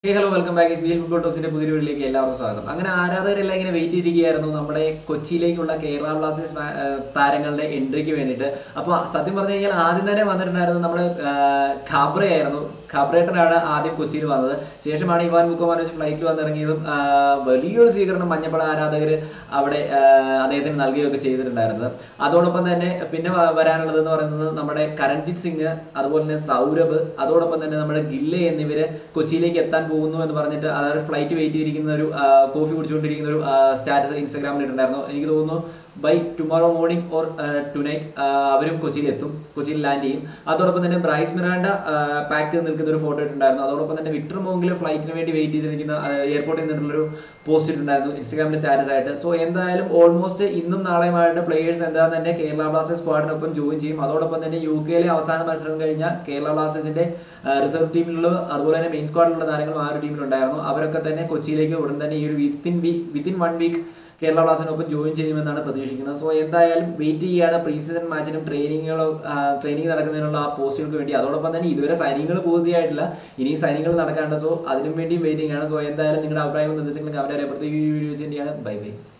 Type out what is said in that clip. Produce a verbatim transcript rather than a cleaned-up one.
Hey, hello, welcome back. It's Wheel Football Talks. പുതിയ വീഡിയോയിലേക്ക് എല്ലാവർക്കും സ്വാഗതം. അങ്ങനെ ആരാധകരെല്ലാം ഇങ്ങനെ വെയിറ്റ് ചെയ്തിരിക്കുകയായിരുന്നു നമ്മുടെ കൊച്ചിയിലേക്കുള്ള കേരള ബ്ലാസ്റ്റേഴ്സ് താരങ്ങളുടെ എൻട്രിക്ക് വേണ്ടിയിട്ട്. അപ്പോൾ സത്യം പറഞ്ഞു കഴിഞ്ഞാൽ ആദ്യം തന്നെ വന്നിട്ടുണ്ടായിരുന്നു നമ്മുടെ ഖാബ്രയായിരുന്നു. ഖാബ്രേട്ടനാണ് ആദ്യം കൊച്ചിയിൽ വന്നത്. ശേഷമാണ് ഇവാൻ മുക്കോമാനോസ് ഫ്ലൈറ്റിൽ വന്നിറങ്ങിയതും വലിയൊരു സ്വീകരണം മഞ്ഞപ്പട ആരാധകർ അവിടെ അദ്ദേഹത്തിന് നൽകുകയൊക്കെ ചെയ്തിട്ടുണ്ടായിരുന്നത്. അതോടൊപ്പം തന്നെ പിന്നെ വരാനുള്ളത് എന്ന് പറയുന്നത് നമ്മുടെ കരൺജിത് സിംഗ്, അതുപോലെ തന്നെ സൗരഭ്, അതോടൊപ്പം തന്നെ നമ്മുടെ ഗില്ലെ എന്നിവർ കൊച്ചിയിലേക്ക് എത്താൻ പോകുന്നു എന്ന് പറഞ്ഞിട്ട് അതായത് ഫ്ലൈറ്റ് വെയിറ്റ് ചെയ്തിരിക്കുന്ന ഒരു കോഫി കുടിച്ചുകൊണ്ടിരിക്കുന്ന ഒരു സ്റ്റാറ്റസ് ഇൻസ്റ്റാഗ്രാമിൽ ഇട്ടുണ്ടായിരുന്നു. എനിക്ക് തോന്നുന്നു by tomorrow morning or tonight അവരും കൊച്ചിയിൽ എത്തും, കൊച്ചിയിൽ ലാൻഡ് ചെയ്യും. അതോടൊപ്പം തന്നെ ബ്രൈസ് മിറാൻഡ പാക്ക് നിൽക്കുന്ന ഒരു ഫോട്ടോ ഇട്ടുണ്ടായിരുന്നു. അതോടൊപ്പം തന്നെ വിക്ടർ മോങ്കിൽ ഫ്ലൈറ്റിന് വേണ്ടി വെയിറ്റ് ചെയ്തിരിക്കുന്ന എയർപോർട്ടിൽ നിന്നുള്ളൊരു പോസ്റ്റ് ഇട്ടുണ്ടായിരുന്നു ഇൻസ്റ്റാഗ്രാമിന്റെ സ്റ്റാറ്റസ് ആയിട്ട്. സോ എന്തായാലും ഓൾമോസ്റ്റ് ഇന്നും നാളെയുമായിട്ട് പ്ലേയേഴ്സ് എന്താണെന്ന് തന്നെ കേരള ബ്ലാസ്റ്റേഴ്സ് സ്ക്വാഡിനൊപ്പം ജോയിൻ ചെയ്യും. അതോടൊപ്പം തന്നെ യു കെയിലെ അവസാന മത്സരം കഴിഞ്ഞാൽ കേരള ബ്ലാസ്റ്റേഴ്സിന്റെ റിസർവ് ടീമിലുള്ള അതുപോലെ തന്നെ മെയിൻ സ്ക്വാഡിലുള്ള താരങ്ങളും ആ ഒരു ടീമിലുണ്ടായിരുന്നു. അവരൊക്കെ തന്നെ കൊച്ചിയിലേക്ക് ഉടൻ തന്നെ ഈ ഒരു within week within one week Kerala ബ്ലാസ്റ്റേഴ്സിനൊപ്പം ജോയിൻ ചെയ്യുമെന്നാണ് പ്രതീക്ഷിക്കുന്നത്. സോ എന്തായാലും വെയിറ്റ് ചെയ്യുകയാണ് പ്രീ സീസൺ മാച്ചിനും ട്രെയിനിങ്ങുകളോ ട്രെയിനിങ് നടക്കുന്നതിനുള്ള ആ പോസ്റ്റുകൾക്ക് വേണ്ടി. അതോടൊപ്പം തന്നെ ഇതുവരെ സൈനികൾ പൂർത്തിയായിട്ടില്ല, ഇനിയും സൈനികൾ നടക്കാനുണ്ട്. സോ അതിനും വേണ്ടിയും വെയിറ്റിംഗ് ആണ്. സോ എന്തായാലും നിങ്ങളുടെ അഭിപ്രായങ്ങൾ നിർദ്ദേശങ്ങൾ അവരെ അറിയപ്പെടുത്തി ഈ വീഡിയോ ചെയ്യാണ്. Bye by.